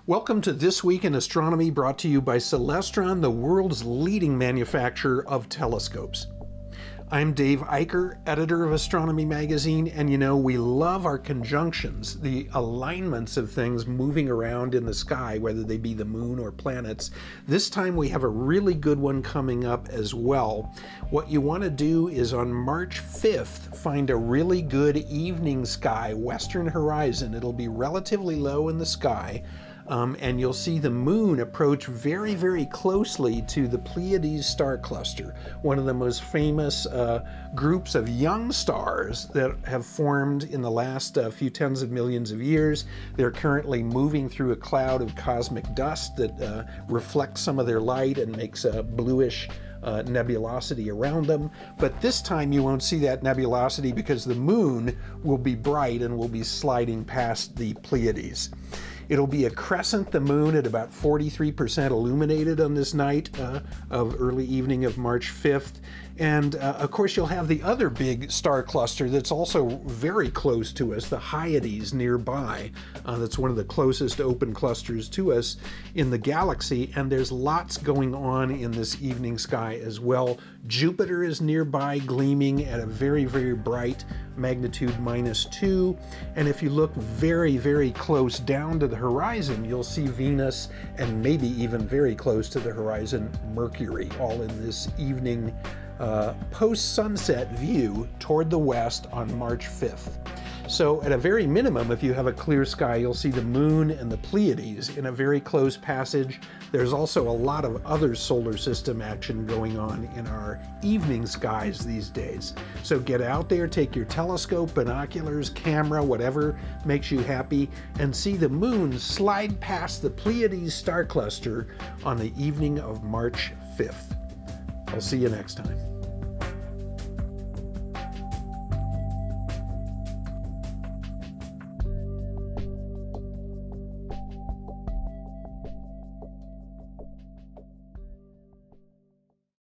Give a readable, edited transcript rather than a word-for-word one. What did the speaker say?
Welcome to This Week in Astronomy, brought to you by Celestron, the world's leading manufacturer of telescopes. I'm Dave Eicher, editor of Astronomy magazine, and you know, we love our conjunctions, the alignments of things moving around in the sky, whether they be the moon or planets. This time we have a really good one coming up as well. What you want to do is on March 5th, find a really good evening sky, western horizon. It'll be relatively low in the sky. And you'll see the moon approach very, very closely to the Pleiades star cluster, one of the most famous groups of young stars that have formed in the last few tens of millions of years. They're currently moving through a cloud of cosmic dust that reflects some of their light and makes a bluish nebulosity around them. But this time you won't see that nebulosity because the moon will be bright and will be sliding past the Pleiades. It'll be a crescent, the moon, at about 43% illuminated on this night of early evening of March 5th. And of course, you'll have the other big star cluster that's also very close to us, the Hyades nearby. That's one of the closest open clusters to us in the galaxy. And there's lots going on in this evening sky as well. Jupiter is nearby, gleaming at a very, very bright magnitude -2. And if you look very, very close down to the horizon, you'll see Venus and maybe even very close to the horizon, Mercury, all in this evening post-sunset view toward the west on March 5th. So at a very minimum, if you have a clear sky, you'll see the moon and the Pleiades in a very close passage. There's also a lot of other solar system action going on in our evening skies these days. So get out there, take your telescope, binoculars, camera, whatever makes you happy, and see the moon slide past the Pleiades star cluster on the evening of March 5th. I'll see you next time.